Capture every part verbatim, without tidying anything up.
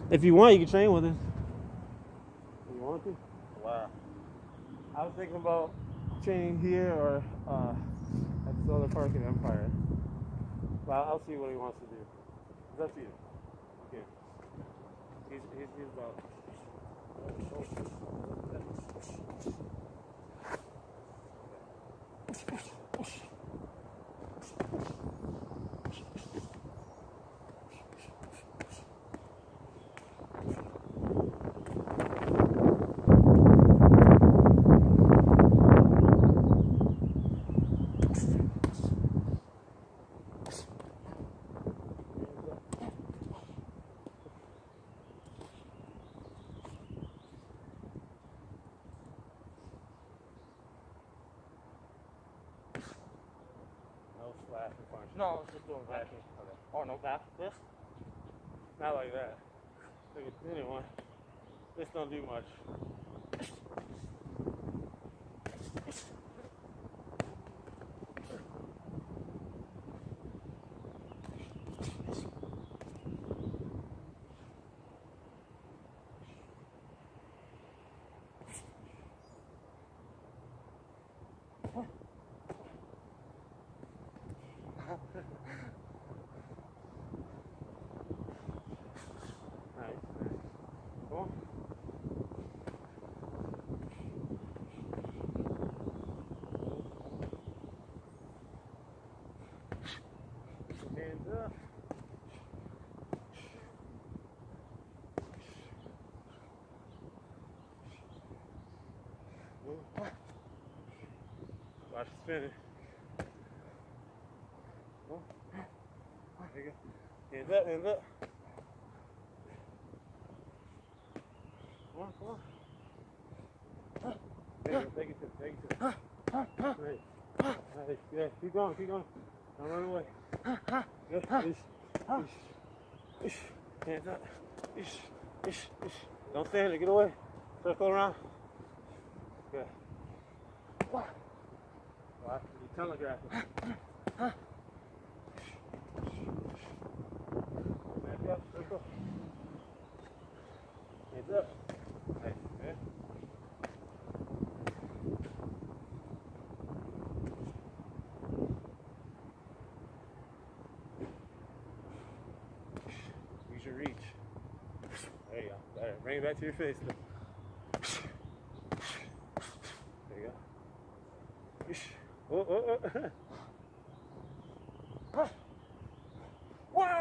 If you want, you can train with us. You want to? Wow. I was thinking about training here or uh, at the Solar Park in Empire. Well, I'll see what he wants to do. It's up to you. Okay. He's, he's, he's about... No, it's just doing back. Okay. Oh, no back? This? Not like that. Anyway, this don't do much. Watch it spinning. Oh. There you go. Hands up, hands up. Come on, come on. There you go. Take it to it, take it to it. Nice. Nice. Yeah, keep going, keep going. Don't run away. Good. Ish. Ish. Ish. Hands up. Ish. Ish. Ish. Don't stand there, get away. Circle around. Good. Watch. You telegraph it. Back up, circle. Hands up. Nice. Good. Use your reach. There you go. There. Bring it back to your face. There you go. Oh, oh, oh. Wow!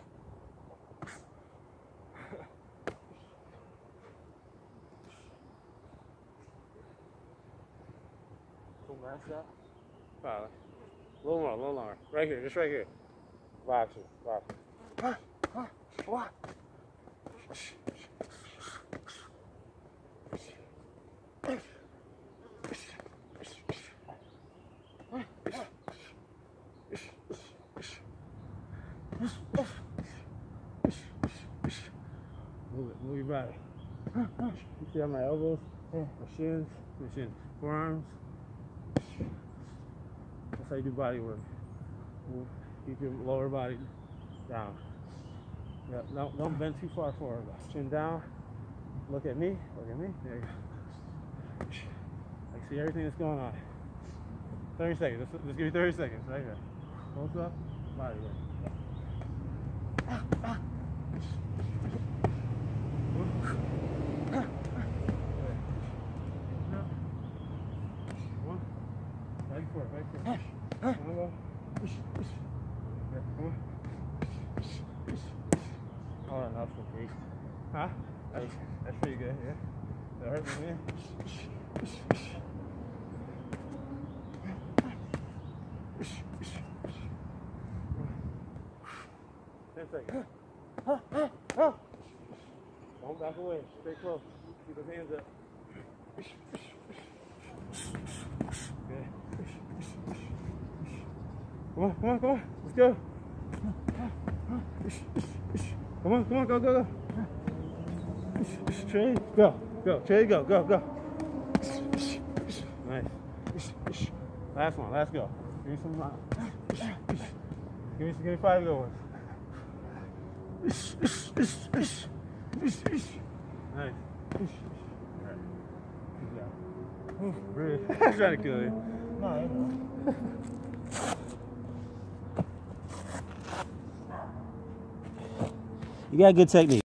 Cool, man. Shot. Wow. A little more, a little longer. Right here, just right here. Box it, box it. Huh? Huh? What? Move it, move your body. You see how my elbows, my shins, my shins, forearms. That's how you do body work. Move. Keep your lower body down. Yep. No, don't bend too far forward. Chin down. Look at me. Look at me. There you go. I see everything that's going on. thirty seconds. Let's, let's give you thirty seconds right here. Close up. Body work. Right for it, right for it. Come on, go. Yeah, come on. Oh, that's okay. Huh? That's, that's pretty good, yeah. That hurt me, man. Ten seconds. Don't back away. Stay close. Keep those hands up. Good. Come on, come on, come on. Let's go. Come on, come on, go, go, go. Trey, go, go. Trey, go, go, go. Nice. Last one, last go. Give me some. Uh, give me, give me five good ones. Nice. Breathe. I'm trying to kill you. No, I know. You got good technique.